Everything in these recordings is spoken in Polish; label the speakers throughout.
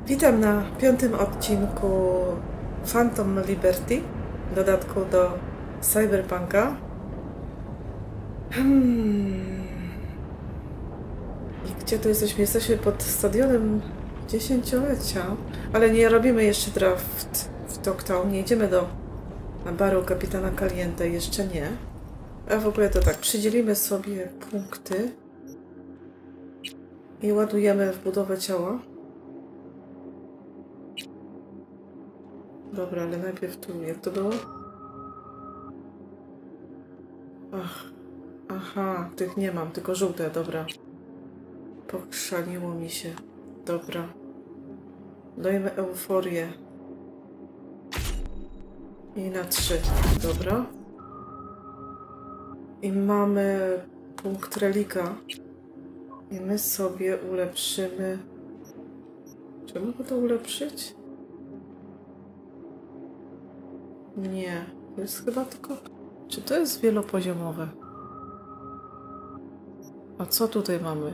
Speaker 1: Witam na 5. odcinku Phantom Liberty, dodatku do Cyberpunka. I gdzie tu jesteśmy? Jesteśmy pod stadionem 10-lecia, ale nie robimy jeszcze draft w Dogtown, nie idziemy do baru kapitana Caliente, jeszcze nie. A w ogóle to tak, przydzielimy sobie punkty i ładujemy w budowę ciała. Dobra, ale najpierw tu, jak to było? Aha, tych nie mam, tylko żółte, dobra. Pokrzaniło mi się. Dobra. Dajmy euforię. I na 3, dobra. I mamy punkt relika. I my sobie ulepszymy... Czy mogę to ulepszyć? Nie. To jest chyba tylko... Czy to jest wielopoziomowe? A co tutaj mamy?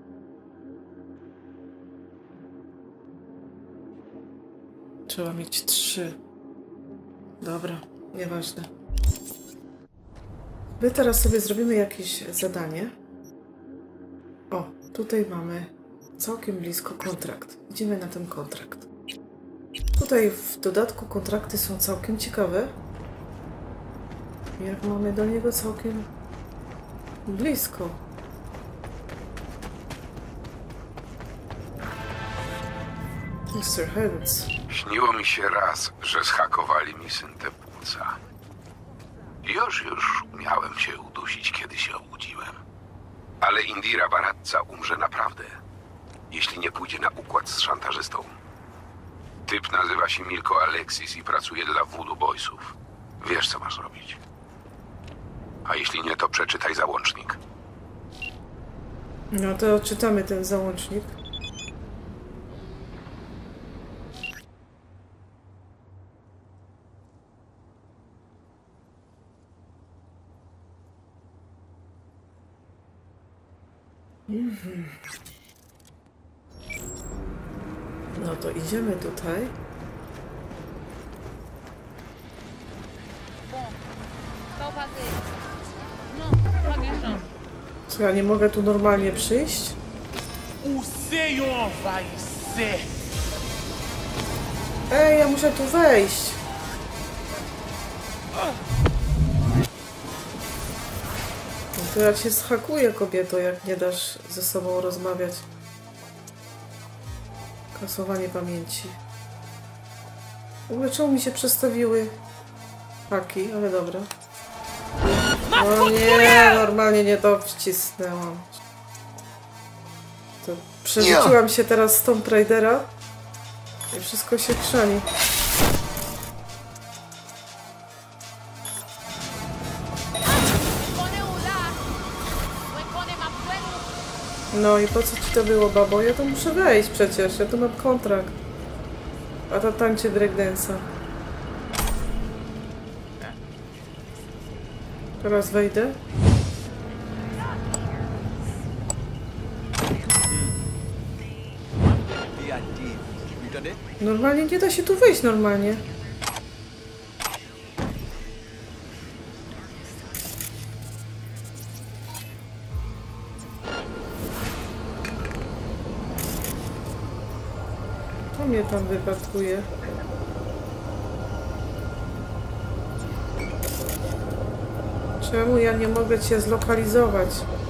Speaker 1: Trzeba mieć 3. Dobra, nieważne. My teraz sobie zrobimy jakieś zadanie. O, tutaj mamy całkiem blisko kontrakt. Idziemy na ten kontrakt. Tutaj w dodatku kontrakty są całkiem ciekawe. Jak mamy do niego całkiem blisko. Mr. Heads.
Speaker 2: Śniło mi się raz, że zhakowali mi syntę płuca. Już miałem się udusić, kiedy się obudziłem. Ale Indira Baradza umrze naprawdę, jeśli nie pójdzie na układ z szantażystą. Typ nazywa się Milko Alexis i pracuje dla Voodoo Boysów. Wiesz, co masz robić. A jeśli nie, to przeczytaj załącznik.
Speaker 1: No to czytamy ten załącznik. No to idziemy tutaj. Co, ja nie mogę tu normalnie przyjść? Ej, ja muszę tu wejść. No to jak się zhakuje, kobieto, jak nie dasz ze sobą rozmawiać. Kasowanie pamięci. W ogóle czemu mi się przestawiły haki, ale dobra. No nie, normalnie nie to wcisnęłam. To przerzuciłam się teraz z Tomb Raidera i wszystko się chrzani. No i po co ci to było, babo? Ja to muszę wejść przecież, ja tu mam kontrakt. A to tańczy breakdance'a. Teraz wejdę. Normalnie nie da się tu wejść normalnie. To mnie tam wypatkuje. Czemu ja nie mogę cię zlokalizować?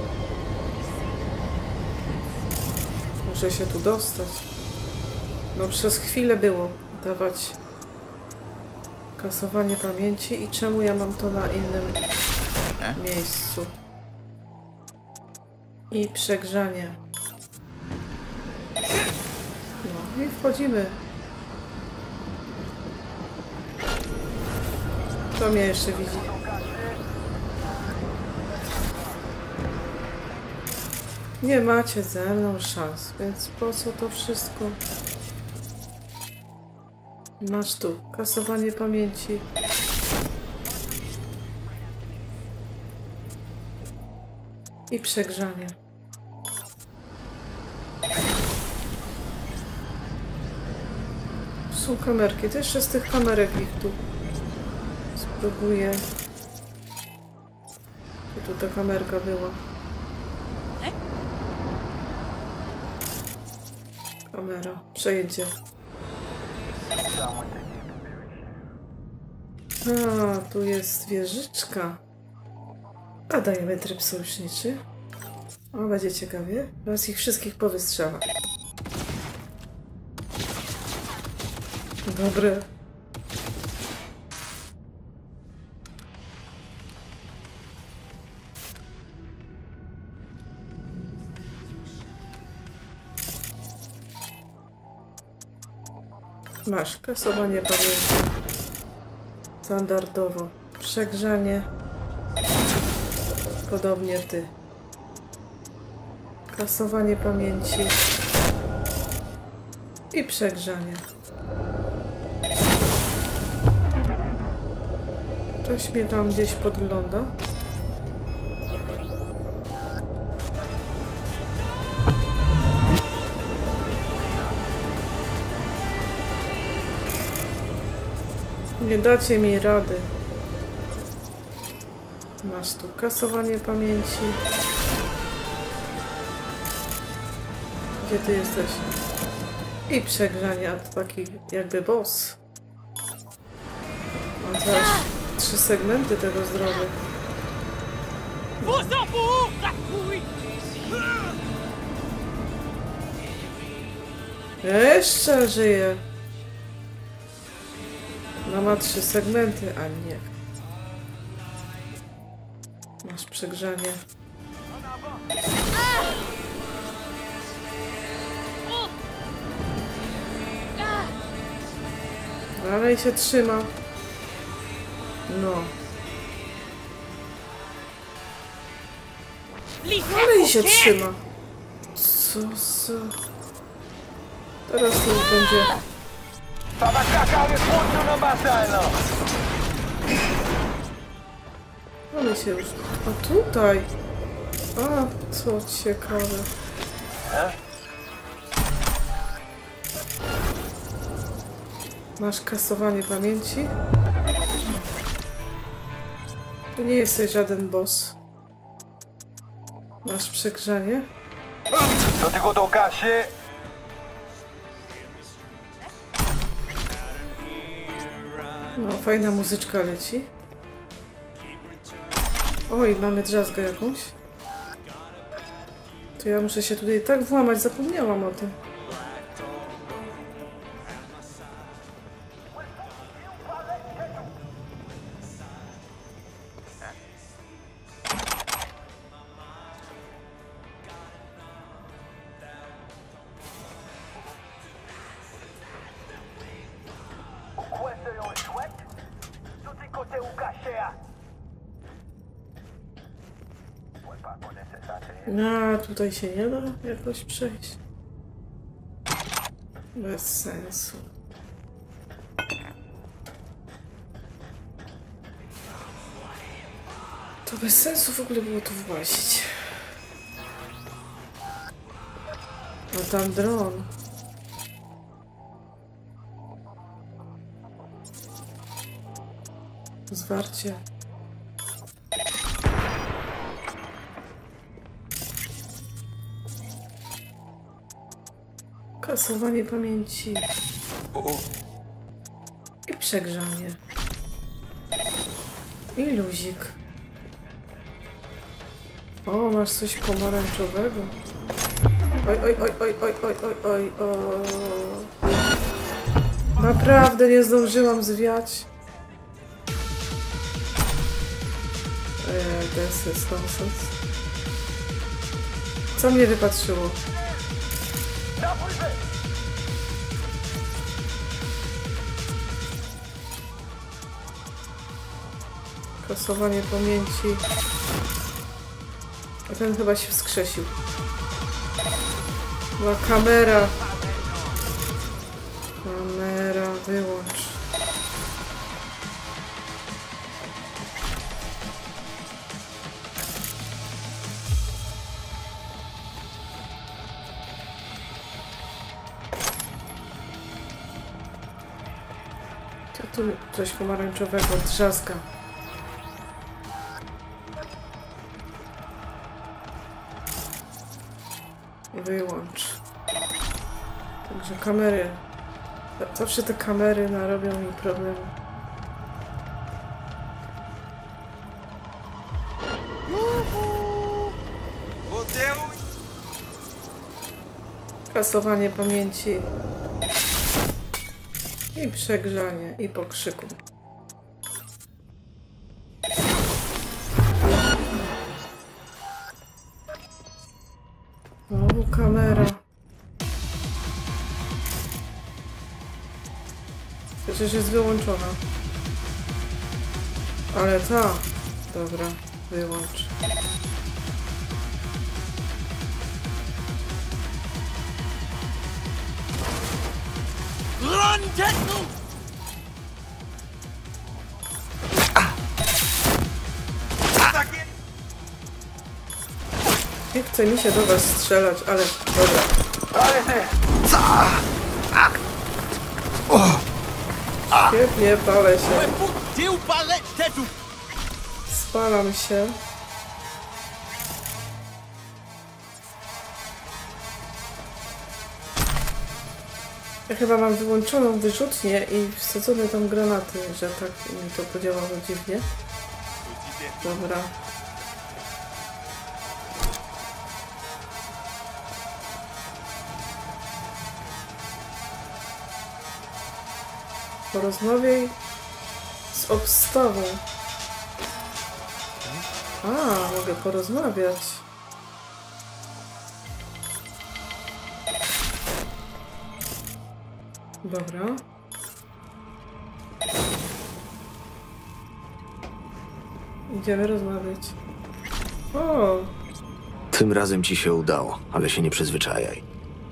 Speaker 1: Muszę się tu dostać. No przez chwilę było dawać kasowanie pamięci i czemu ja mam to na innym miejscu? I przegrzanie. No i wchodzimy. Kto mnie jeszcze widzi? Nie macie ze mną szans, więc po co to wszystko? Masz tu kasowanie pamięci. I przegrzanie. są kamerki. To jeszcze z tych kamerek ich tu spróbuję. Tu ta kamerka była. Kamera. Przejęcie. A, tu jest wieżyczka. A dajemy tryb sojuszniczy. O, będzie ciekawie. Teraz ich wszystkich powystrzela. Dobre. Masz kasowanie pamięci. Standardowo. Przegrzanie. Podobnie ty. Kasowanie pamięci. I przegrzanie. Ktoś mnie tam gdzieś podgląda. Nie dacie mi rady. Masz tu kasowanie pamięci. Gdzie ty jesteś? I przegrzanie, a to taki jakby boss. Mam zaraz 3 segmenty tego zdrowia. Jeszcze żyje. No ma 3 segmenty, a nie. Masz przegrzanie. Dalej się trzyma. No. Dalej się trzyma. Co za... Teraz to już będzie... Ale się już... A tutaj... A, co ciekawe. Masz kasowanie pamięci? Tu nie jesteś żaden boss. Masz przegrzanie?
Speaker 3: Do tego do gasie.
Speaker 1: No, fajna muzyczka leci. Oj, mamy drzazgę jakąś. To ja muszę się tutaj tak włamać, zapomniałam o tym. A, tutaj się nie da jakoś przejść. Bez sensu. To bez sensu w ogóle było tu włazić. A tam dron. Zwarcie. Kasowanie pamięci. I przegrzanie. I luzik. O, masz coś pomarańczowego. Oj, oj, oj, oj, oj, oj, oj, oj, oj. Naprawdę nie zdążyłam zwiać. This is nonsense. Co mnie wypatrzyło? Kasowanie pamięci. A ten chyba się wskrzesił. Była kamera. Kamera, wyłącz. Tu coś pomarańczowego drzazga. Wyłącz. Także kamery. Zawsze te kamery narobią mi problemy. Kasowanie pamięci. I przegrzanie. I pokrzyku. Znowu kamera. Przecież jest wyłączona. Ale ta. Dobra, wyłącz.
Speaker 4: Run, Techno!
Speaker 1: Nie chce mi się do was strzelać, ale dobra.
Speaker 3: Ale ty!
Speaker 1: Świetnie, palę się.
Speaker 4: Teu palete, Tetu!
Speaker 1: Spalam się. Ja chyba mam wyłączoną wyrzutnię i wsadzone tam granaty, że tak mi to podziałało dziwnie. Dobra. Porozmawiaj z obstawą. A, mogę porozmawiać. Dobra. Idziemy rozmawiać. O!
Speaker 5: Tym razem ci się udało, ale się nie przyzwyczajaj.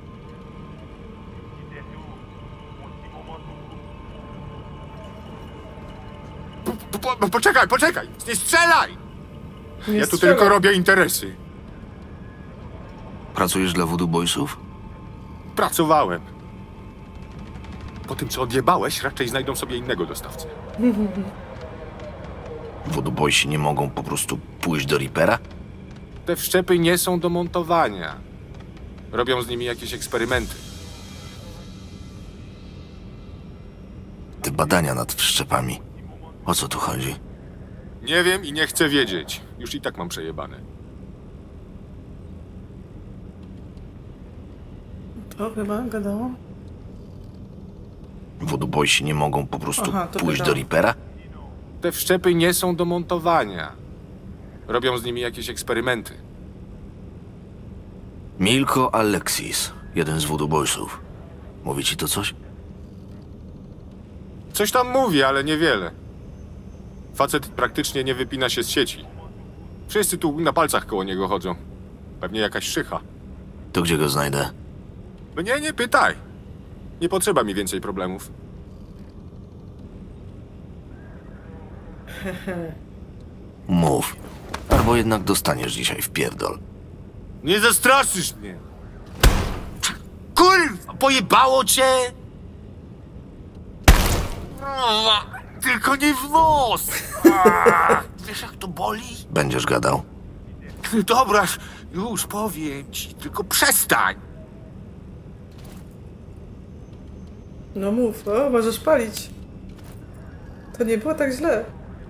Speaker 6: Poczekaj! Nie strzelaj!
Speaker 1: Nie
Speaker 6: Ja tu
Speaker 1: strzelaj.
Speaker 6: tylko robię interesy.
Speaker 5: Pracujesz dla Voodoo Boysów?
Speaker 6: Pracowałem. Po tym, co odjebałeś, raczej znajdą sobie innego dostawcę.
Speaker 5: Voodoo Boysi nie mogą po prostu pójść do Reapera?
Speaker 6: Te wszczepy nie są do montowania. Robią z nimi jakieś eksperymenty.
Speaker 5: Te badania nad wszczepami. O co tu chodzi?
Speaker 6: Nie wiem i nie chcę wiedzieć. Już i tak mam przejebane.
Speaker 1: To chyba gadało.
Speaker 5: Voodoo Boysi nie mogą po prostu
Speaker 1: Aha, to
Speaker 5: pójść do
Speaker 1: wiadomo.
Speaker 5: Reapera?
Speaker 6: Te wszczepy nie są do montowania. Robią z nimi jakieś eksperymenty.
Speaker 5: Milko Alexis, jeden z Voodoo Boysów. Mówi ci to coś?
Speaker 6: Coś tam mówi, ale niewiele. Facet praktycznie nie wypina się z sieci. Wszyscy tu na palcach koło niego chodzą. Pewnie jakaś szycha.
Speaker 5: To gdzie go znajdę?
Speaker 6: Mnie nie pytaj. Nie potrzeba mi więcej problemów.
Speaker 5: Mów. Albo jednak dostaniesz dzisiaj w pierdol.
Speaker 6: Nie zastraszysz mnie. Kurwa, pojebało cię? Tylko nie w nos. Wiesz, jak to boli?
Speaker 5: Będziesz gadał?
Speaker 6: Dobra, już powiem ci, tylko przestań.
Speaker 1: No mów, o, możesz palić. To nie było tak źle.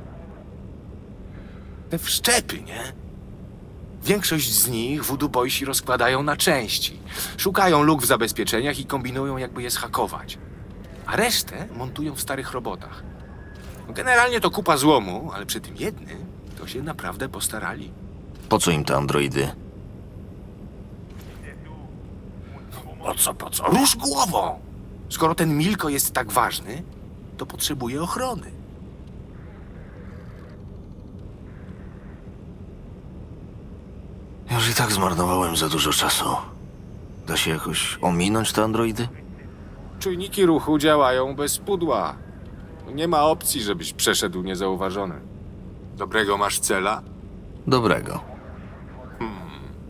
Speaker 6: Te wszczepy, nie? Większość z nich Voodoo Boysi rozkładają na części. Szukają luk w zabezpieczeniach i kombinują, jakby je zhakować. A resztę montują w starych robotach. Generalnie to kupa złomu, ale przy tym jednym to się naprawdę postarali.
Speaker 5: Po co im te androidy?
Speaker 6: Po co? Rusz głową! Skoro ten Milko jest tak ważny, to potrzebuje ochrony.
Speaker 5: Już i tak zmarnowałem za dużo czasu. Da się jakoś ominąć te androidy?
Speaker 6: Czujniki ruchu działają bez pudła. Nie ma opcji, żebyś przeszedł niezauważony. Dobrego masz cela?
Speaker 5: Dobrego.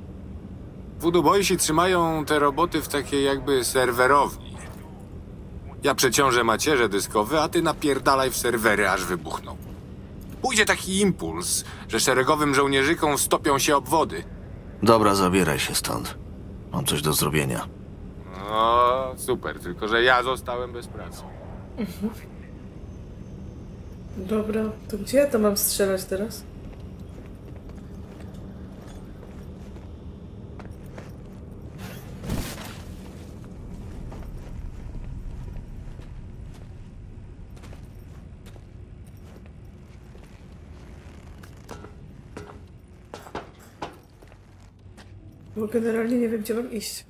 Speaker 6: Voodoo Boysi trzymają te roboty w takiej jakby serwerowni. Ja przeciążę macierze dyskowe, a ty napierdalaj w serwery, aż wybuchną. Pójdzie taki impuls, że szeregowym żołnierzykom stopią się obwody.
Speaker 5: Dobra, zabieraj się stąd. Mam coś do zrobienia.
Speaker 6: No, super, tylko że ja zostałem bez pracy.
Speaker 1: Dobra, to gdzie ja to mam strzelać teraz? Bo generalnie nie wiem, gdzie mam iść.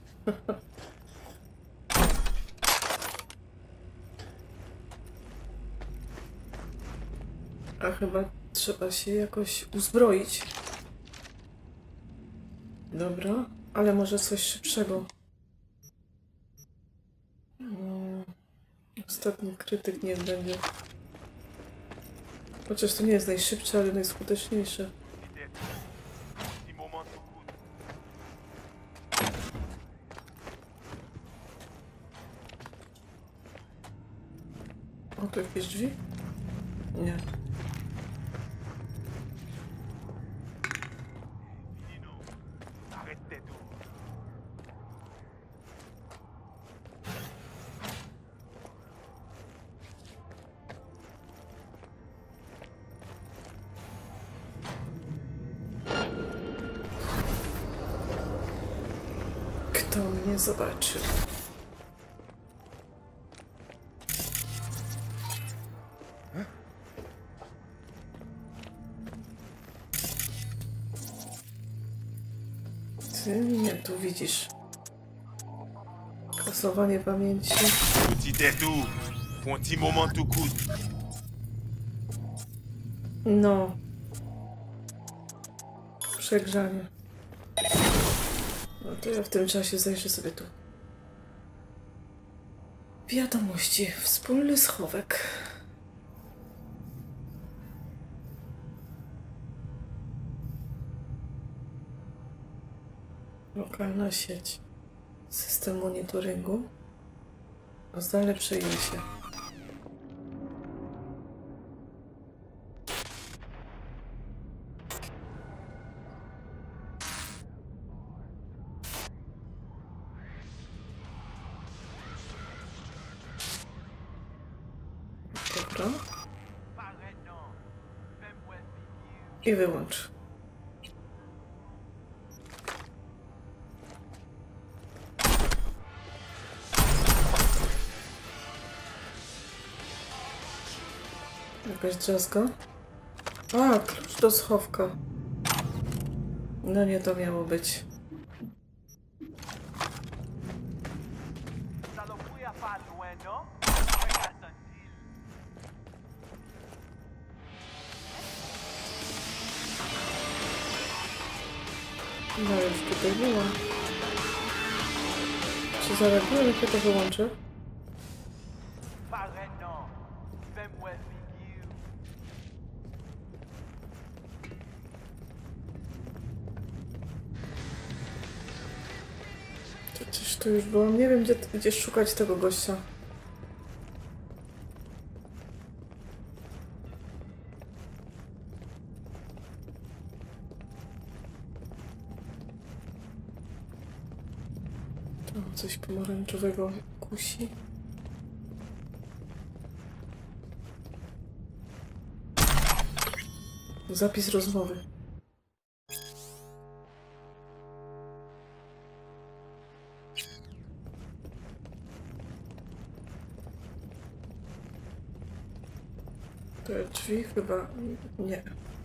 Speaker 1: A chyba trzeba się jakoś uzbroić. Dobra, ale może coś szybszego. Ostatni krytyk niech będzie. Chociaż to nie jest najszybsze, ale najskuteczniejsze. O, tu jakieś drzwi? Nie. Kto mnie zobaczył? Ty mnie tu widzisz. Kasowanie pamięci.
Speaker 4: Petit détour. Pour un petit moment tout court.
Speaker 1: No. Przegrzanie. No to ja w tym czasie zajrzę sobie tu. Wiadomości. Wspólny schowek. Lokalna sieć. System monitoringu. Zdalne przejęcie. Dobra. I wyłącz. Jakaś drzazga? A, klucz do schowka. No nie to miało być. No już tutaj była. Czy zareaguję, jak ja to wyłączę? Przecież tu już byłam. Nie wiem, gdzie szukać tego gościa. Tam coś pomarańczowego kusi. Zapis rozmowy. Te drzwi chyba nie.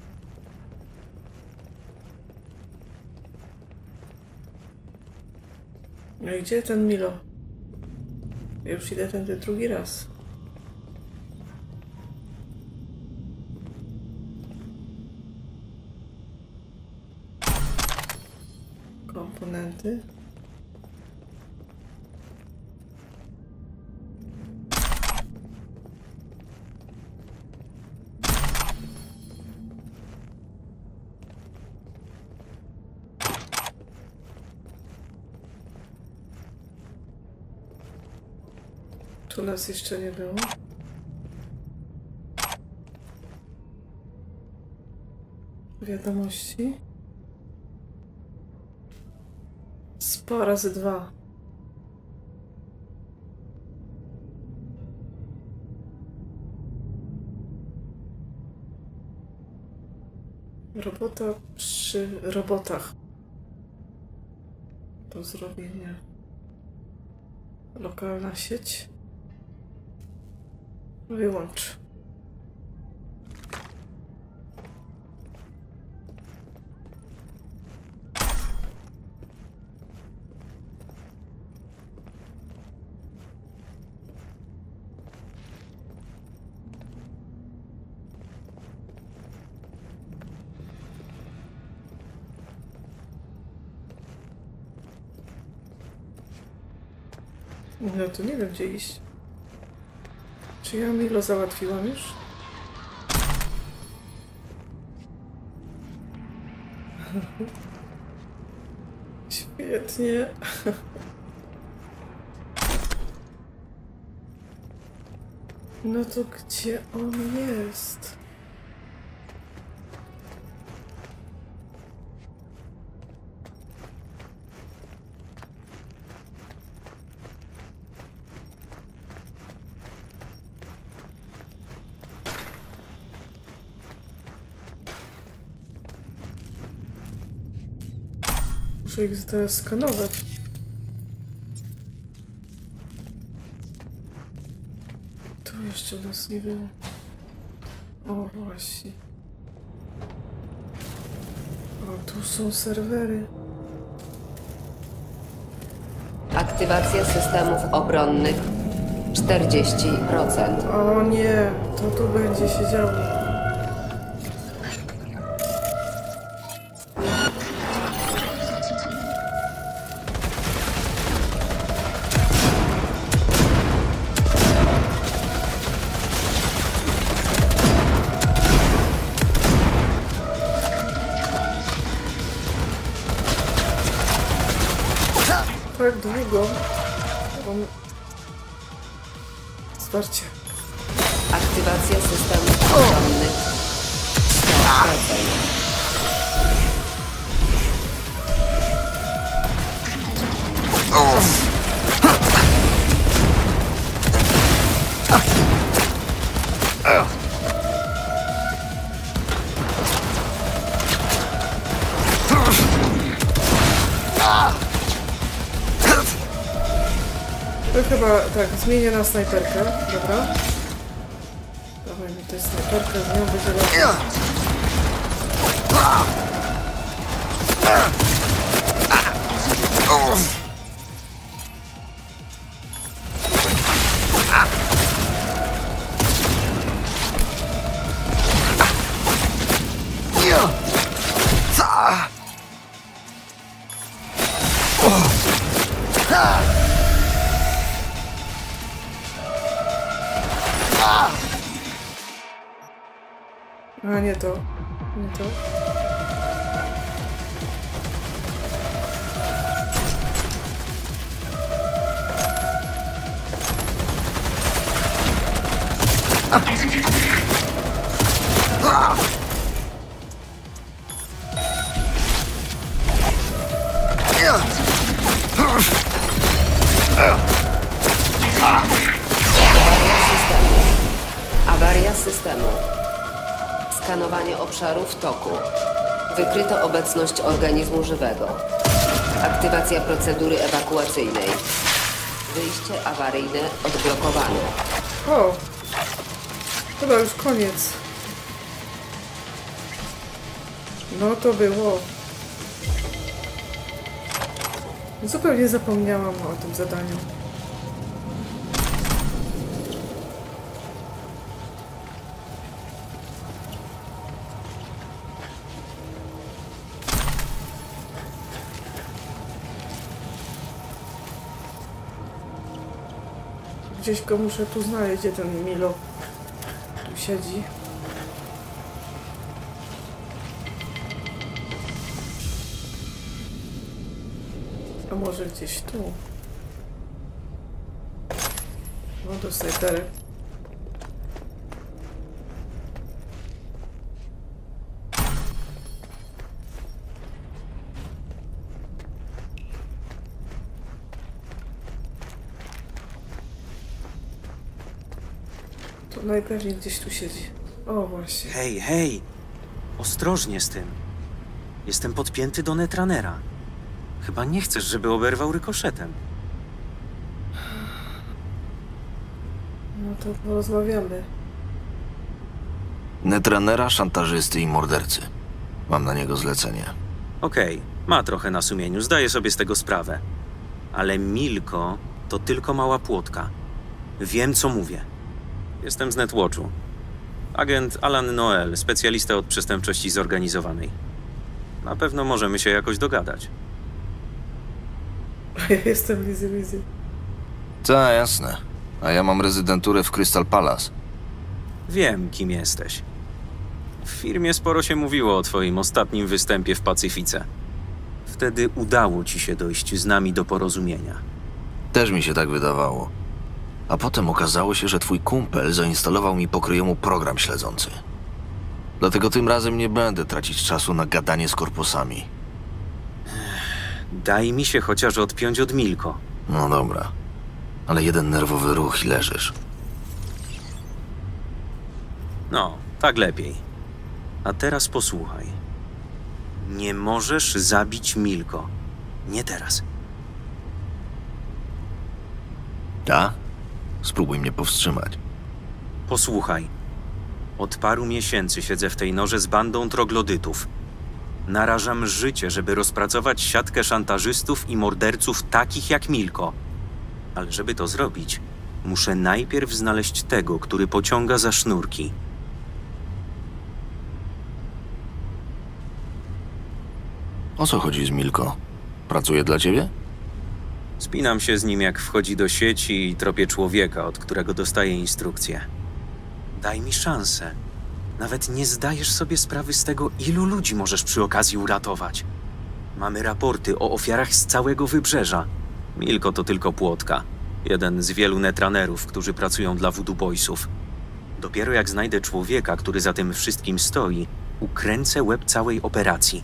Speaker 1: No i gdzie ten Milo? Ja już idę tędy drugi raz. Komponenty. Tu nas jeszcze nie było. Wiadomości. Spo razy 2. Robota przy robotach. Do zrobienia. Lokalna sieć. Wyłącz. No to nie wiem, gdzie iść. Czy ja Milo załatwiłam już? Świetnie. No to gdzie on jest? Muszę ich teraz skanować. Tu jeszcze nas nie było. O, właśnie. O, tu są serwery.
Speaker 7: Aktywacja systemów obronnych 40%.
Speaker 1: O nie, to tu będzie się działo. Tak długo. On... Zwarcie.
Speaker 7: Aktywacja systemów obronnych 100%.
Speaker 1: To chyba tak, zmienię na snajperkę, dobra? Dawaj mi tę snajperkę, z nią będzie lepiej. A nie to, nie to.
Speaker 7: Awaria systemu. Skanowanie obszaru w toku. Wykryto obecność organizmu żywego. Aktywacja procedury ewakuacyjnej. Wyjście awaryjne odblokowane.
Speaker 1: O! Chyba już koniec. No to było. Zupełnie zapomniałam o tym zadaniu. Gdzieś go muszę tu znaleźć, gdzie ten Milo tu siedzi. A może gdzieś tu? No do snajperek. To najpewniej gdzieś tu siedzi. O, właśnie.
Speaker 8: Hej, hej! Ostrożnie z tym. Jestem podpięty do Netrunnera. Chyba nie chcesz, żeby oberwał rykoszetem.
Speaker 1: No to porozmawiamy.
Speaker 5: Netrunnera, szantażysty i mordercy. Mam na niego zlecenie.
Speaker 8: Okej, ma trochę na sumieniu, zdaję sobie z tego sprawę. Ale Milko to tylko mała płotka. Wiem, co mówię. Jestem z Netwatchu. Agent Alan Noel, specjalista od przestępczości zorganizowanej. Na pewno możemy się jakoś dogadać.
Speaker 1: Ja jestem Lizzy.
Speaker 5: Ta, jasne. A ja mam rezydenturę w Crystal Palace.
Speaker 8: Wiem, kim jesteś. W firmie sporo się mówiło o twoim ostatnim występie w Pacyfice. Wtedy udało ci się dojść z nami do porozumienia.
Speaker 5: Też mi się tak wydawało. A potem okazało się, że twój kumpel zainstalował mi po kryjomu program śledzący. Dlatego tym razem nie będę tracić czasu na gadanie z korpusami.
Speaker 8: Daj mi się chociaż odpiąć od Milko.
Speaker 5: No dobra. Ale jeden nerwowy ruch i leżysz.
Speaker 8: No, tak lepiej. A teraz posłuchaj. Nie możesz zabić Milko. Nie teraz.
Speaker 5: Ta? Spróbuj mnie powstrzymać.
Speaker 8: Posłuchaj. Od paru miesięcy siedzę w tej norze z bandą troglodytów. Narażam życie, żeby rozpracować siatkę szantażystów i morderców takich jak Milko. Ale żeby to zrobić, muszę najpierw znaleźć tego, który pociąga za sznurki.
Speaker 5: O co chodzi z Milko? Pracuje dla ciebie?
Speaker 8: Spinam się z nim, jak wchodzi do sieci i tropię człowieka, od którego dostaję instrukcje. Daj mi szansę. Nawet nie zdajesz sobie sprawy z tego, ilu ludzi możesz przy okazji uratować. Mamy raporty o ofiarach z całego wybrzeża. Milko to tylko płotka. Jeden z wielu netrunnerów, którzy pracują dla Voodoo Boysów. Dopiero jak znajdę człowieka, który za tym wszystkim stoi, ukręcę łeb całej operacji.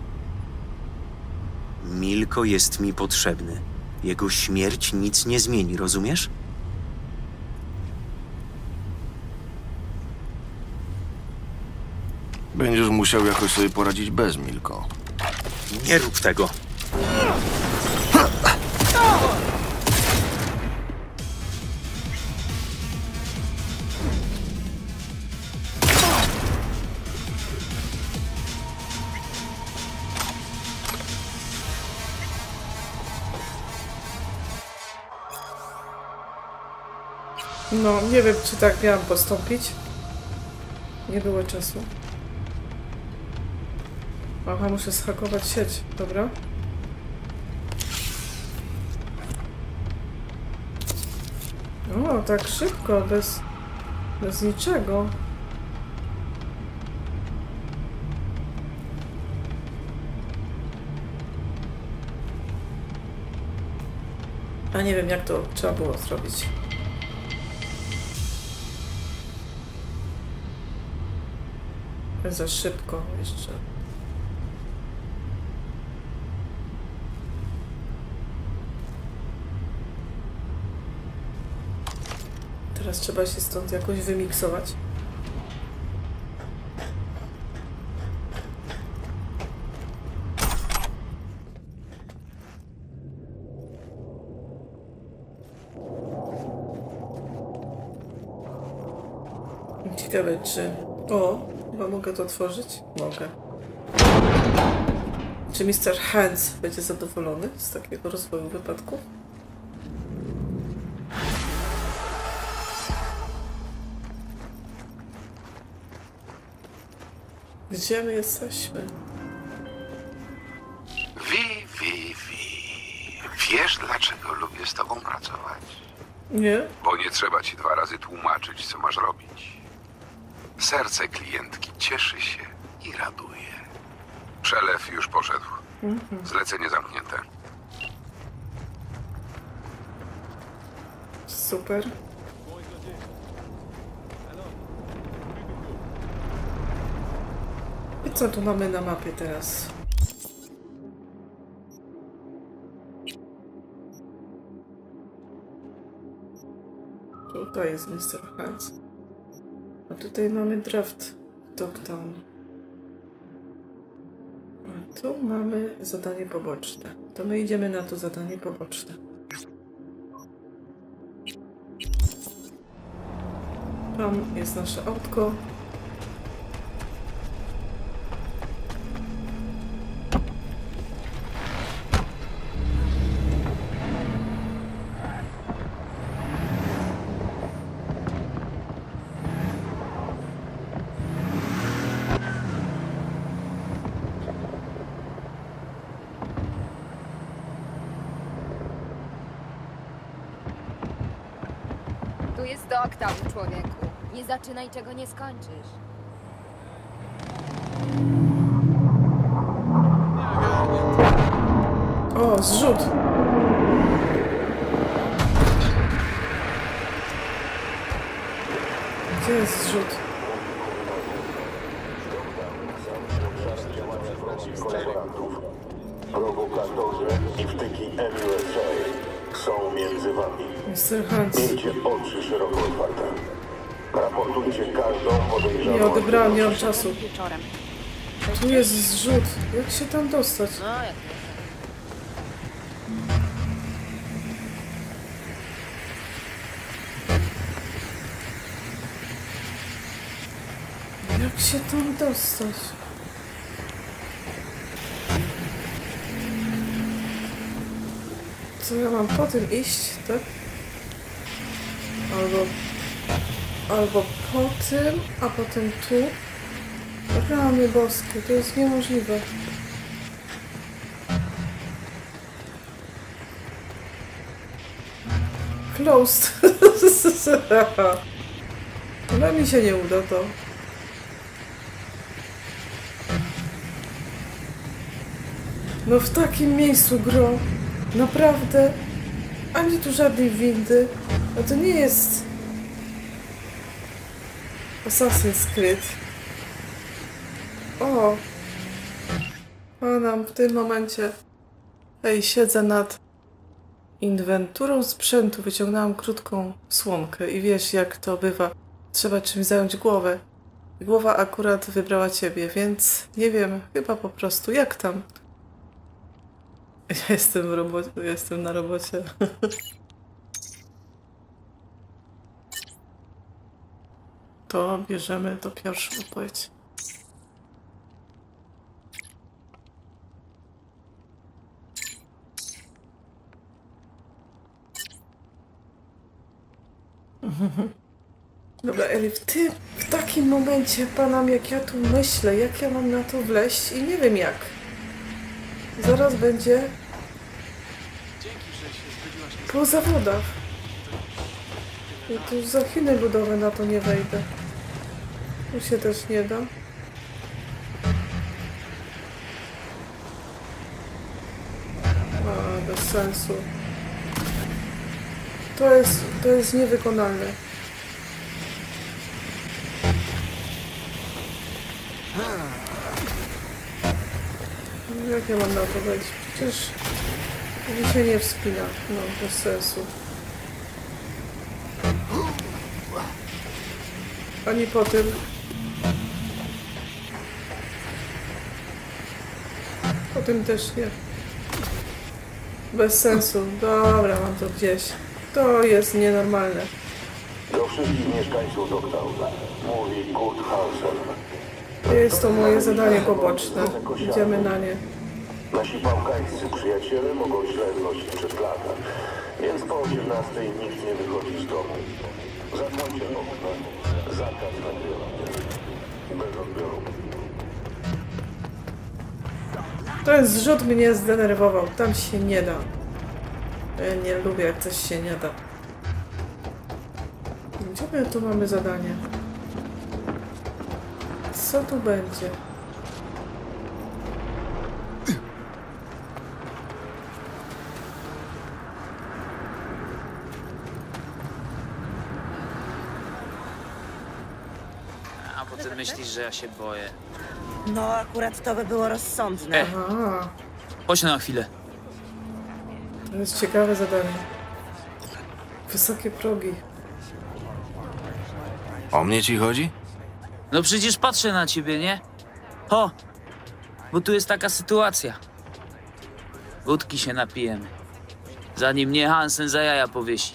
Speaker 8: Milko jest mi potrzebny. Jego śmierć nic nie zmieni, rozumiesz?
Speaker 5: Będziesz musiał jakoś sobie poradzić bez Milko.
Speaker 8: Nie rób tego!
Speaker 1: No, nie wiem, czy tak miałam postąpić. Nie było czasu. Aha, muszę zhakować sieć. Dobra. O, tak szybko, bez niczego. A nie wiem, jak to trzeba było zrobić. Za szybko jeszcze. Teraz trzeba się stąd jakoś wymiksować. Ciekawe, czy... O, chyba mogę to otworzyć? Mogę. Czy Mr. Hands będzie zadowolony z takiego rozwoju wypadku? Gdzie my jesteśmy?
Speaker 2: Wi. Wiesz, dlaczego lubię z tobą pracować?
Speaker 1: Nie?
Speaker 2: Bo nie trzeba ci 2 razy tłumaczyć, co masz robić. Serce klientki cieszy się i raduje. Przelew już poszedł. Zlecenie zamknięte.
Speaker 1: Super. I co tu mamy na mapie teraz? Tutaj jest Mr. Hans. A tutaj mamy draft Dogtown. A tu mamy zadanie poboczne. To my idziemy na to zadanie poboczne. Tam jest nasze autko.
Speaker 9: Tu jest Dogtown, człowieku. Nie zaczynaj, czego nie skończysz.
Speaker 1: O, zrzut! Gdzie jest zrzut?
Speaker 10: Prowokatorzy i wtyki MUSA są między wami.
Speaker 1: Mr. Hans.
Speaker 10: Miejcie oczy szeroko otwarte. Raportujcie każdą podejrzaną...
Speaker 1: Nie odebrałam, nie mam czasu. Tu jest zrzut. Jak się tam dostać? Jak się tam dostać? Co ja mam po tym iść, tak? Albo po tym, a potem tu. Rany boskie, to jest niemożliwe. Closed. Ale mi się nie uda to. No w takim miejscu gro. Naprawdę. Ani tu żadnej windy. A to nie jest Assassin's Creed. O! Panam w tym momencie. Ej, siedzę nad inwenturą sprzętu. Wyciągnęłam krótką słomkę i wiesz jak to bywa. Trzeba czymś zająć głowę. Głowa akurat wybrała ciebie, więc nie wiem, chyba po prostu jak tam. Ja jestem w robocie, jestem na robocie. To bierzemy to pierwszą odpowiedź. Dobra, Eli, w takim momencie, panam, jak ja tu myślę, jak ja mam na to wleźć i nie wiem jak. Zaraz będzie po zawodach. I tu za Chiny budowy na to nie wejdę. Tu się też nie da. A, bez sensu. To jest niewykonalne. Jak ja mam na to wejść? Przecież mi się nie wspina. No, bez sensu. Ani po tym. Po tym też nie. Bez sensu. Dobra, mam to gdzieś. To jest nienormalne.
Speaker 10: Do wszystkich mieszkańców Dogtown mówi Kurt Hansen.
Speaker 1: Jest to moje zadanie poboczne. Idziemy na nie.
Speaker 10: Nasi bałkańscy przyjaciele mogą źle znosić przed latem, więc po 18 nikt nie wychodzi z domu. Zamknącie okna, zakaz nagrywania. Bez odbioru.
Speaker 1: Ten zrzut mnie zdenerwował. Tam się nie da. Ja nie lubię, jak coś się nie da. Gdzie my tu mamy zadanie? Co tu będzie?
Speaker 11: Potem myślisz, że ja się boję.
Speaker 12: No, akurat to by było rozsądne.
Speaker 1: Aha,
Speaker 11: Chodź na chwilę.
Speaker 1: to jest ciekawe zadanie. Wysokie progi.
Speaker 5: O mnie ci chodzi?
Speaker 11: No przecież patrzę na ciebie, nie? Ho! Bo tu jest taka sytuacja. Wódki się napijemy. Zanim mnie Hansen za jaja powiesi.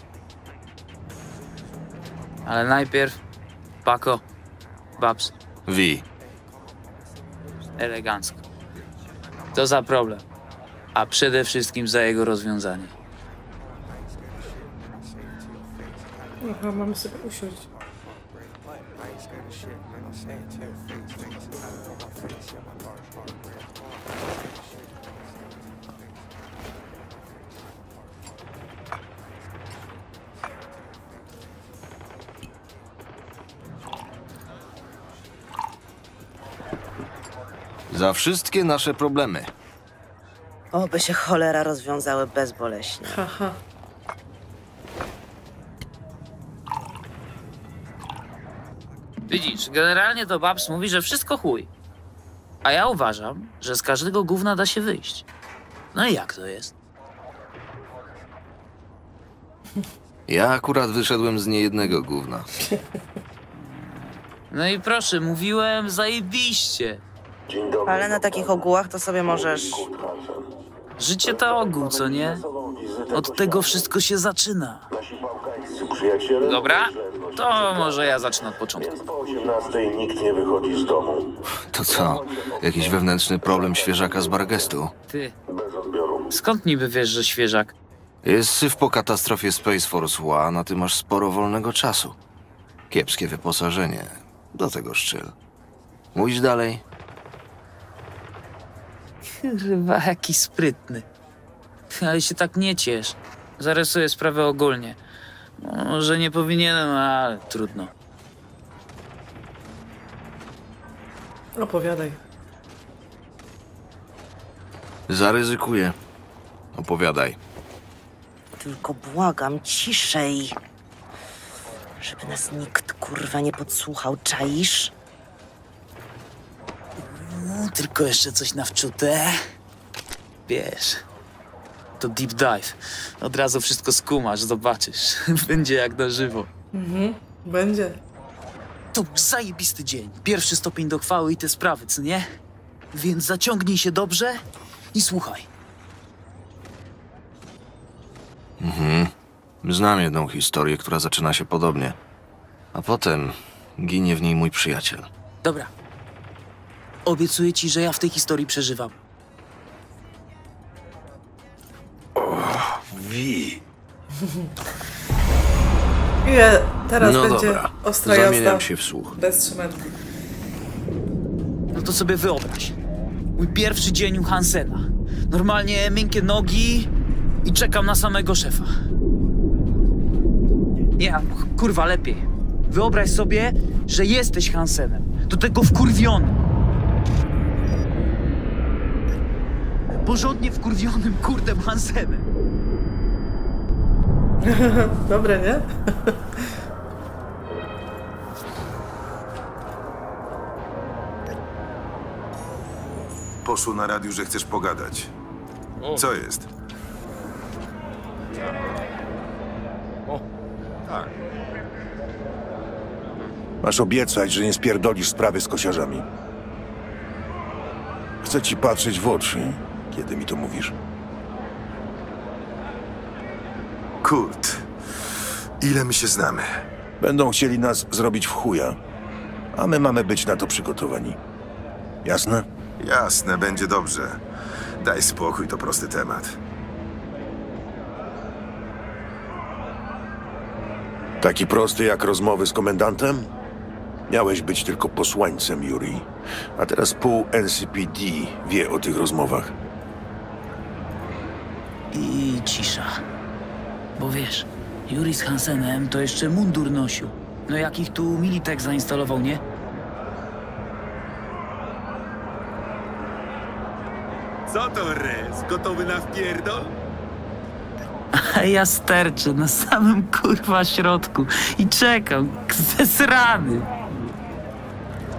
Speaker 11: Ale najpierw... Paco, Babs,
Speaker 5: Wi.
Speaker 11: elegancko. To za problem. A przede wszystkim za jego rozwiązanie.
Speaker 1: Aha, mamy sobie usiąść.
Speaker 5: Za wszystkie nasze problemy.
Speaker 12: Oby się cholera rozwiązały bezboleśnie.
Speaker 1: Haha.
Speaker 11: Widzisz, generalnie to Babs mówi, że wszystko chuj. A ja uważam, że z każdego gówna da się wyjść. No i jak to jest?
Speaker 5: Ja akurat wyszedłem z niejednego gówna.
Speaker 11: No i proszę, mówiłem zajebiście.
Speaker 10: Dzień dobry.
Speaker 12: Ale na takich ogółach to sobie możesz...
Speaker 10: Kurt Hansen.
Speaker 11: Życie to ogół, co nie? Od tego wszystko się zaczyna.
Speaker 10: Nasi bałkańscy przyjaciele...
Speaker 11: Dobra,
Speaker 10: mogą śledność
Speaker 11: to
Speaker 10: przed
Speaker 11: może ja zacznę od początku.
Speaker 10: Więc po 18 nikt nie wychodzi z domu.
Speaker 5: To co? Jakiś wewnętrzny problem świeżaka z Bargestu?
Speaker 11: Ty,
Speaker 10: Bez odbioru.
Speaker 11: skąd niby wiesz, że świeżak?
Speaker 5: Jest syf po katastrofie Space Force One, a ty masz sporo wolnego czasu. Kiepskie wyposażenie. Do tego szczyl. Mówisz dalej?
Speaker 11: Chyba jaki sprytny. Ale się tak nie ciesz. Zarysuję sprawę ogólnie. Może nie powinienem, ale trudno.
Speaker 1: Opowiadaj.
Speaker 5: Zaryzykuję. Opowiadaj.
Speaker 12: Tylko błagam, ciszej. Żeby nas nikt, kurwa, nie podsłuchał, czaisz?
Speaker 11: No, tylko jeszcze coś na wczutę. Wiesz, to deep dive. Od razu wszystko skumasz, zobaczysz. Będzie jak na żywo.
Speaker 1: Będzie.
Speaker 11: To zajebisty dzień. Pierwszy stopień do chwały i te sprawy, co nie? Więc zaciągnij się dobrze i słuchaj.
Speaker 5: Znam jedną historię, która zaczyna się podobnie. A potem ginie w niej mój przyjaciel.
Speaker 11: Dobra. Obiecuję ci, że ja w tej historii przeżywam.
Speaker 5: Wi.
Speaker 1: I teraz
Speaker 5: No
Speaker 1: będzie
Speaker 5: dobra,
Speaker 1: ostra jazda.
Speaker 5: zamieniam się w słuch.
Speaker 1: Bez trzymanki.
Speaker 11: No to sobie wyobraź. Mój pierwszy dzień u Hansena. Normalnie miękkie nogi i czekam na samego szefa. Nie, kurwa, lepiej. Wyobraź sobie, że jesteś Hansenem. Do tego wkurwiony. Porządnie wkurwionym kurdem Hansenem.
Speaker 1: Dobre, nie?
Speaker 13: Poszło na radiu, że chcesz pogadać. Co jest?
Speaker 4: Tak.
Speaker 14: Masz obiecać, że nie spierdolisz sprawy z kosiarzami. Chcę ci patrzeć w oczy, kiedy mi to mówisz.
Speaker 13: Kurt, ile my się znamy?
Speaker 14: Będą chcieli nas zrobić w chuja, a my mamy być na to przygotowani. Jasne?
Speaker 13: Jasne, będzie dobrze. Daj spokój, to prosty temat.
Speaker 14: Taki prosty jak rozmowy z komendantem? Miałeś być tylko posłańcem, Yuri. A teraz pół NCPD wie o tych rozmowach.
Speaker 11: I cisza. Bo wiesz, Yuri z Hansenem to jeszcze mundur nosił. No jakich tu Militech zainstalował, nie?
Speaker 4: Co to, Rez? Gotowy na wpierdol?
Speaker 11: A ja sterczę na samym kurwa środku i czekam, zesrany.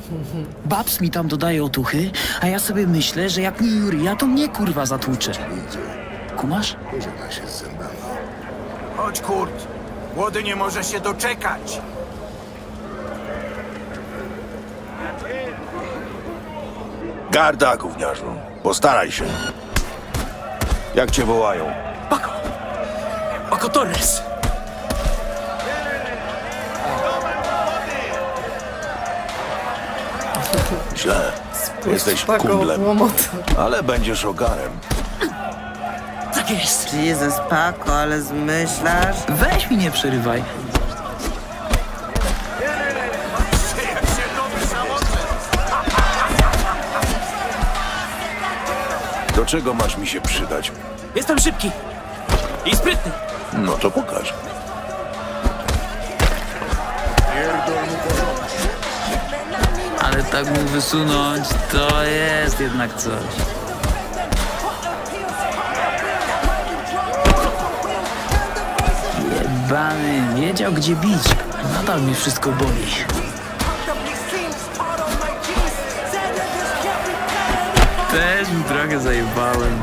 Speaker 11: Babs mi tam dodaje otuchy, a ja sobie myślę, że jak nie Juria, to mnie kurwa zatłucze. Kumasz?
Speaker 10: Pożegna się z zębami.
Speaker 3: Chodź, Kurt. Młody nie może się doczekać.
Speaker 14: Garda, gówniarzu. Postaraj się. Jak cię wołają?
Speaker 11: Paco Torres!
Speaker 14: Źle. Jesteś
Speaker 1: Paco
Speaker 14: kumplem,
Speaker 1: Łomota.
Speaker 14: ale będziesz ogarem.
Speaker 11: Tak jest!
Speaker 12: Jezus, Paco, ale zmyślasz?
Speaker 11: Weź mi nie przerywaj.
Speaker 14: Do czego masz mi się przydać?
Speaker 11: Jestem szybki i sprytny.
Speaker 14: No to pokaż.
Speaker 11: Ale tak mu wysunąć, to jest jednak coś. Jebany, wiedział gdzie bić. Nadal mnie wszystko boli. Też mi trochę zajebałem.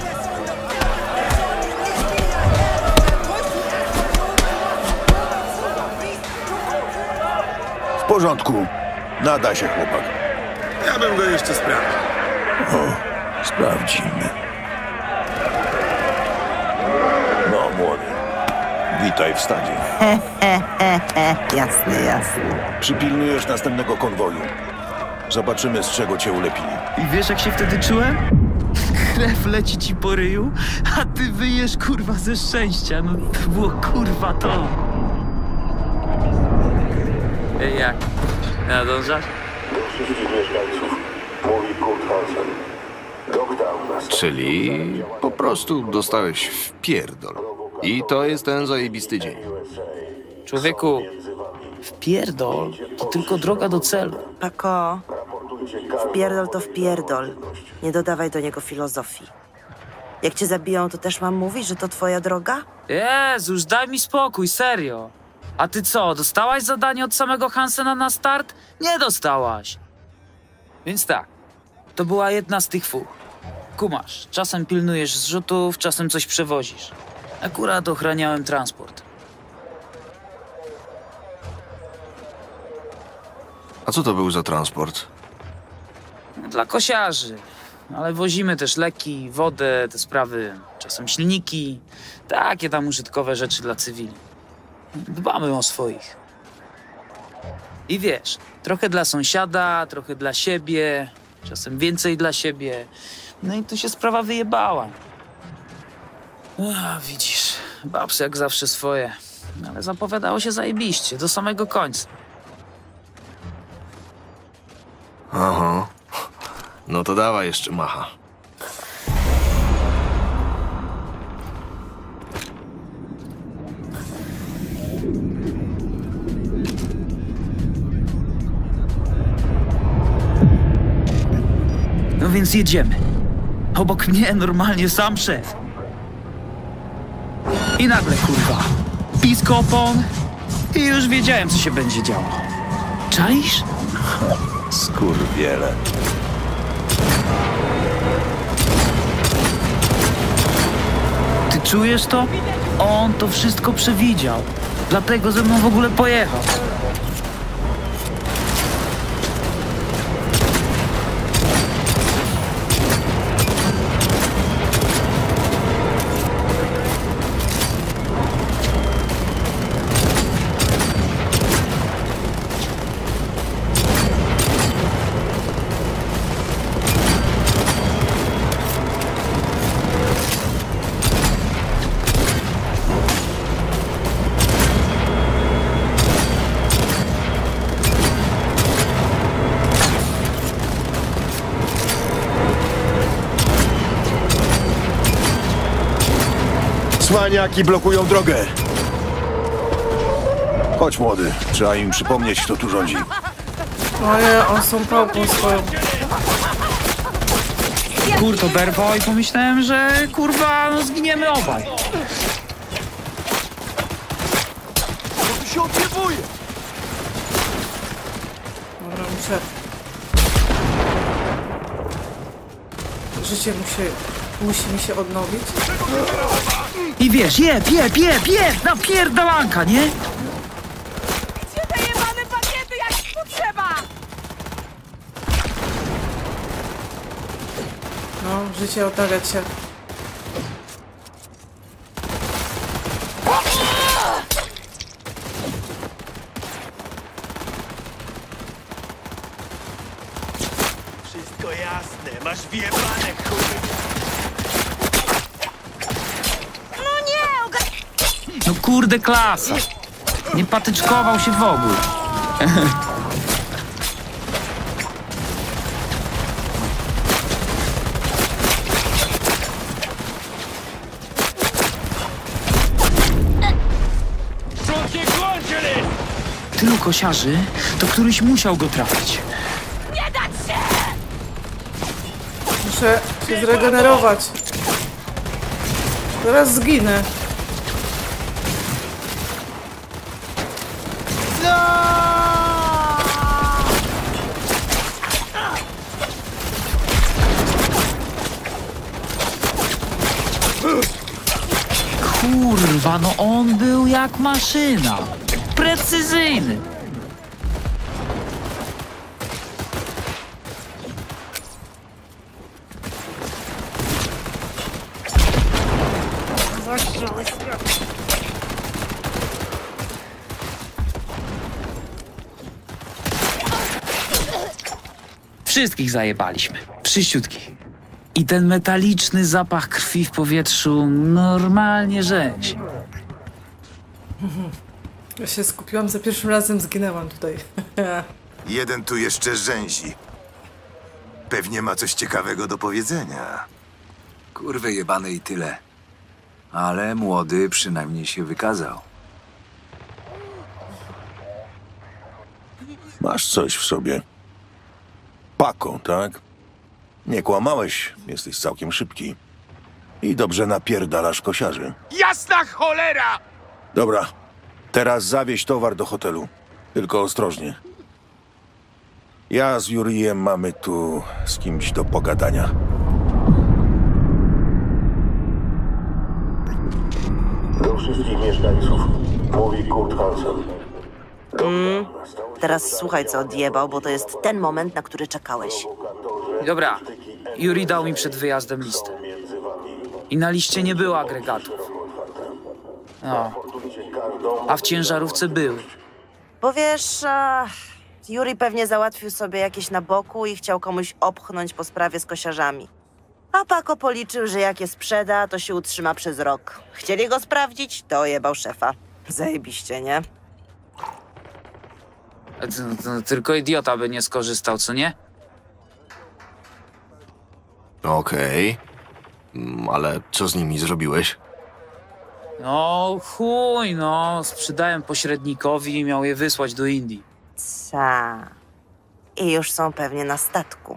Speaker 14: W porządku. Nada się, chłopak.
Speaker 13: Ja bym go jeszcze sprawdził.
Speaker 14: O, sprawdzimy. No, młody. Witaj w stadzie.
Speaker 12: Jasne, jasne.
Speaker 14: Przypilnujesz następnego konwoju. Zobaczymy, z czego cię ulepili.
Speaker 11: I wiesz jak się wtedy czułem? Krew leci ci po ryju, a ty wyjesz kurwa ze szczęścia. No to było kurwa to. Ej, jak? Nadążasz?
Speaker 10: Do wszystkich mieszkańców. Mówi Kurt Hansen. Lockdown nastąpił.
Speaker 5: Czyli po prostu dostałeś w pierdol. I to jest ten zajebisty dzień.
Speaker 11: Człowieku, wpierdol to tylko droga do celu.
Speaker 12: Paco, wpierdol to wpierdol. Nie dodawaj do niego filozofii. Jak cię zabiją, to też mam mówić, że to twoja droga?
Speaker 11: Jezus, daj mi spokój, serio. A ty co, dostałaś zadanie od samego Hansena na start? Nie dostałaś. Więc tak, to była jedna z tych fuch. Kumasz, czasem pilnujesz zrzutów, czasem coś przewozisz. Akurat ochraniałem transport.
Speaker 5: A co to był za transport?
Speaker 11: Dla kosiarzy. Ale wozimy też leki, wodę, te sprawy, czasem silniki. Takie tam użytkowe rzeczy dla cywili. Dbamy o swoich. I wiesz, trochę dla sąsiada, trochę dla siebie, czasem więcej dla siebie. No i tu się sprawa wyjebała. Widzisz, babs jak zawsze swoje. Ale zapowiadało się zajebiście, do samego końca.
Speaker 5: Aha. No to dawaj jeszcze macha.
Speaker 11: No więc jedziemy. Obok mnie normalnie sam szef. I nagle, kurwa, pisk opon i już wiedziałem, co się będzie działo. Czaisz?
Speaker 14: Skurwiele.
Speaker 11: Ty czujesz to? On to wszystko przewidział. Dlatego ze mną w ogóle pojechał.
Speaker 14: Cwaniaki blokują drogę. Chodź, młody. Trzeba im przypomnieć, kto tu rządzi.
Speaker 1: Oje, on są pałką swoją.
Speaker 11: Kurt oberwał i pomyślałem, że kurwa, no zginiemy obaj.
Speaker 3: Co tu się odjebuje?
Speaker 1: Dobra, muszę życie musi mi się odnowić.
Speaker 11: I wiesz, jeb, napierdalanka, nie?
Speaker 15: Gdzie te jebane pakiety, jak potrzeba?
Speaker 1: No, życie odnawia cię.
Speaker 3: Wszystko jasne, masz wjebane, kurwa.
Speaker 11: No kurde, klasa. Nie patyczkował się w ogóle. Tylu kosiarzy, to któryś musiał go trafić.
Speaker 15: Nie dać się!
Speaker 1: Muszę się zregenerować. Zaraz zginę.
Speaker 11: Kurwa, no on był jak maszyna. Precyzyjny. Wszystkich zajebaliśmy. Wszyściutkich. I ten metaliczny zapach krwi w powietrzu normalnie rzeź.
Speaker 1: Ja się skupiłam, za pierwszym razem zginęłam tutaj.
Speaker 13: Jeden tu jeszcze rzęsi. Pewnie ma coś ciekawego do powiedzenia.
Speaker 16: Kurwy jebane i tyle. Ale młody przynajmniej się wykazał.
Speaker 14: Masz coś w sobie. Paco, tak? Nie kłamałeś, jesteś całkiem szybki. I dobrze napierdalasz kosiarzy.
Speaker 3: Jasna cholera!
Speaker 14: Dobra, teraz zawieź towar do hotelu. Tylko ostrożnie. Ja z Jurijem mamy tu z kimś do pogadania.
Speaker 10: Do wszystkich mieszkańców. Mówi Kurt Hansen.
Speaker 12: Teraz słuchaj, co odjebał, bo to jest ten moment, na który czekałeś.
Speaker 11: Dobra, Yuri dał mi przed wyjazdem listę. I na liście nie było agregatów. No. A w ciężarówce były.
Speaker 12: Bo wiesz, Yuri pewnie załatwił sobie jakieś na boku i chciał komuś opchnąć po sprawie z kosiarzami. A Paco policzył, że jak je sprzeda, to się utrzyma przez rok. Chcieli go sprawdzić, to jebał szefa. Zajebiście, nie?
Speaker 11: Tylko idiota by nie skorzystał, co nie?
Speaker 5: Okej. Ale co z nimi zrobiłeś?
Speaker 11: No chuj, no. Sprzedałem pośrednikowi i miał je wysłać do Indii.
Speaker 12: Ta. I już są pewnie na statku.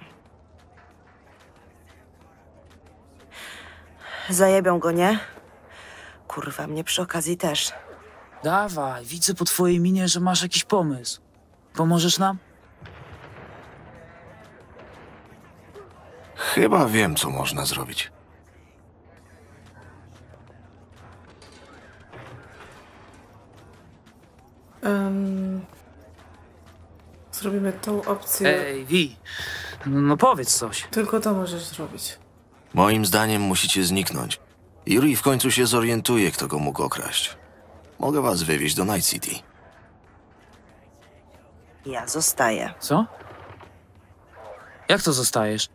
Speaker 12: Zajebią go, nie? Kurwa, mnie przy okazji też.
Speaker 11: Dawaj, widzę po twojej minie, że masz jakiś pomysł. Pomożesz nam?
Speaker 5: Chyba wiem, co można zrobić.
Speaker 1: Zrobimy tą opcję.
Speaker 11: Ej, Wi, no powiedz coś.
Speaker 1: Tylko to możesz zrobić.
Speaker 5: Moim zdaniem musicie zniknąć. Yuri w końcu się zorientuje, kto go mógł okraść. Mogę was wywieźć do Night City.
Speaker 12: Ja zostaję.
Speaker 11: Co? Jak to zostajesz?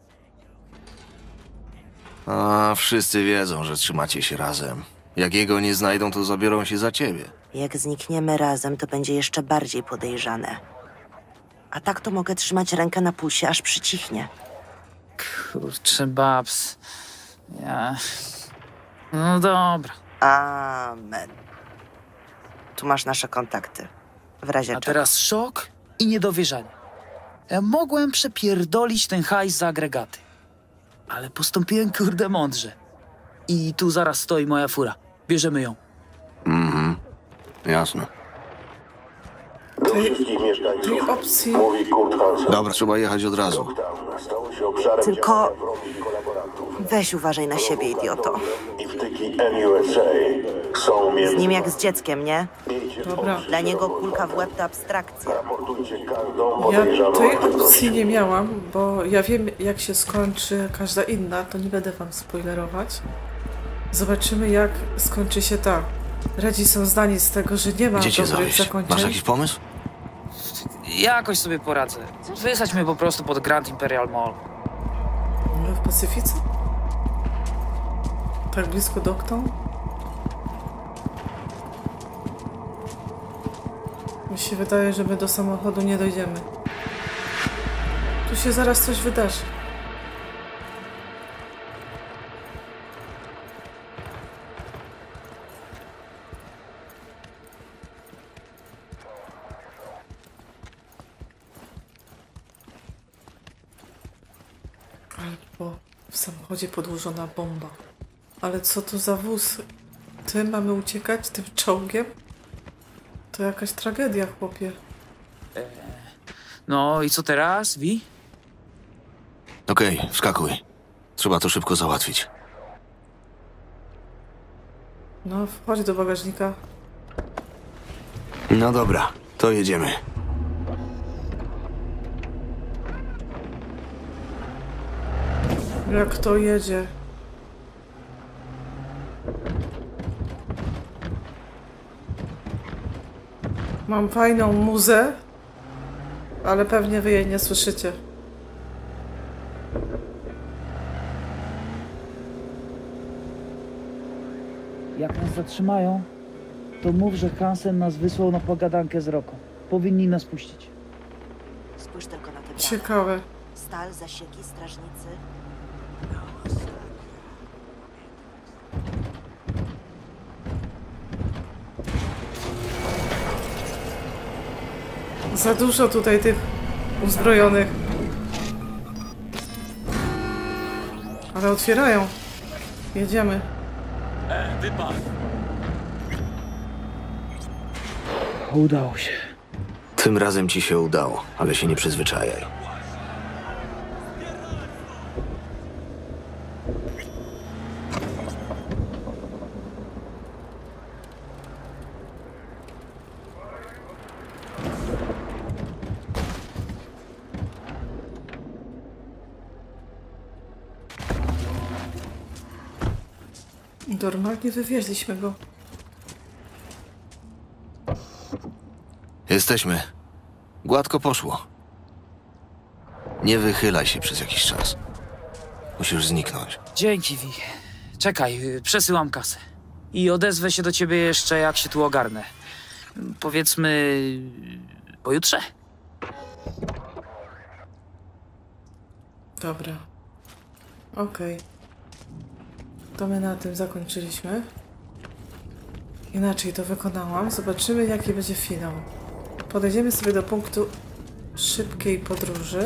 Speaker 5: A wszyscy wiedzą, że trzymacie się razem. Jak jego nie znajdą, to zabiorą się za ciebie.
Speaker 12: Jak znikniemy razem, to będzie jeszcze bardziej podejrzane. A tak to mogę trzymać rękę na pulsie, aż przycichnie.
Speaker 11: Kurczę, babs. Ja... No dobra.
Speaker 12: Amen. Tu masz nasze kontakty. W razie
Speaker 11: A
Speaker 12: czego.
Speaker 11: teraz szok i niedowierzanie. Ja mogłem przepierdolić ten hajs za agregaty. Ale postąpiłem kurde mądrze. I tu zaraz stoi moja fura. Bierzemy ją.
Speaker 5: Jasne.
Speaker 10: Do wszystkich mieszkańców
Speaker 1: opcji.
Speaker 10: mówi Kurt Hansen.
Speaker 5: Dobra, trzeba jechać od razu.
Speaker 10: Stało się obszarem
Speaker 12: Tylko
Speaker 10: działania wrogich kolaborantów.
Speaker 12: weź uważaj na siebie, idioto.
Speaker 10: I wtyki NUSA są
Speaker 12: Z
Speaker 10: między...
Speaker 12: nim jak z dzieckiem, nie?
Speaker 1: Dobra.
Speaker 12: Dla niego kulka w łeb to abstrakcja.
Speaker 10: Raportujcie każdą
Speaker 1: Ja
Speaker 10: podejrzaną
Speaker 1: tej
Speaker 10: aktywność.
Speaker 1: opcji nie miałam, bo ja wiem jak się skończy każda inna, to nie będę wam spoilerować. Zobaczymy jak skończy się ta. Radzi są zdani z tego, że nie ma
Speaker 5: Gdzie cię
Speaker 1: dobrych
Speaker 5: zawieźć?
Speaker 1: zakończeń.
Speaker 5: Masz jakiś pomysł?
Speaker 11: Jakoś sobie poradzę. Wysadź mnie po prostu pod Grand Imperial Mall.
Speaker 1: No, w Pacyfice? Tak blisko Dokton? Mi się wydaje, że my do samochodu nie dojdziemy. Tu się zaraz coś wydarzy. Albo w samochodzie podłożona bomba. Ale co to za wóz? Tym mamy uciekać? Tym czołgiem? To jakaś tragedia, chłopie.
Speaker 11: No i co teraz, Vi?
Speaker 5: Okej, wskakuj. Trzeba to szybko załatwić.
Speaker 1: No, wchodź do bagażnika.
Speaker 5: No dobra, to jedziemy.
Speaker 1: Jak to jedzie? Mam fajną muzę, ale pewnie wy jej nie słyszycie.
Speaker 11: Jak nas zatrzymają, to mów, że Hansen nas wysłał na pogadankę z Rocco. Powinni nas puścić.
Speaker 12: Spójrz tylko na te bramy.
Speaker 1: Ciekawe.
Speaker 12: Stal, zasieki, strażnicy.
Speaker 1: Za dużo tutaj tych uzbrojonych. Ale otwierają. Jedziemy.
Speaker 11: Udało się.
Speaker 5: Tym razem ci się udało, ale się nie przyzwyczajaj.
Speaker 1: Normalnie wywieźliśmy go.
Speaker 5: Jesteśmy. Gładko poszło. Nie wychylaj się przez jakiś czas. Musisz zniknąć.
Speaker 11: Dzięki, Vi. Czekaj, przesyłam kasę. I odezwę się do ciebie jeszcze, jak się tu ogarnę. Powiedzmy... pojutrze?
Speaker 1: Dobra. Okej. To my na tym zakończyliśmy. Inaczej to wykonałam. Zobaczymy, jaki będzie finał. Podejdziemy sobie do punktu szybkiej podróży.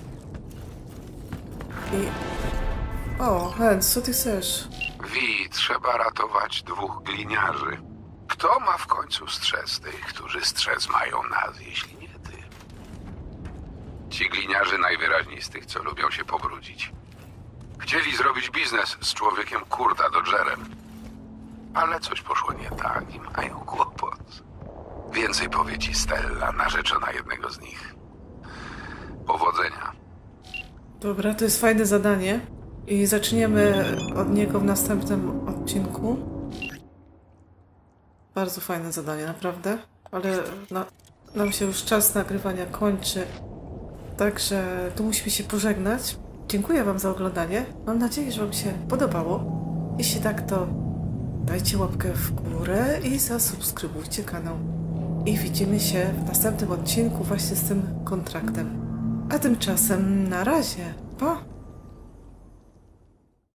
Speaker 1: I... O, Hans, co ty chcesz?
Speaker 2: Wi, trzeba ratować 2 gliniarzy. Kto ma w końcu strzec tych, którzy strzec mają nas, jeśli nie ty? Ci gliniarze najwyraźniej z tych, co lubią się pobrudzić. Chcieli zrobić biznes z człowiekiem Kurta Dodgerem. Ale coś poszło nie tak i mają kłopot. Więcej powie ci Stella, narzeczona jednego z nich. Powodzenia.
Speaker 1: Dobra, to jest fajne zadanie. I zaczniemy od niego w następnym odcinku. Bardzo fajne zadanie, naprawdę. Ale nam się już czas nagrywania kończy. Także tu musimy się pożegnać. Dziękuję wam za oglądanie. Mam nadzieję, że wam się podobało. Jeśli tak, to dajcie łapkę w górę i zasubskrybujcie kanał. I widzimy się w następnym odcinku właśnie z tym kontraktem. A tymczasem na razie. Pa!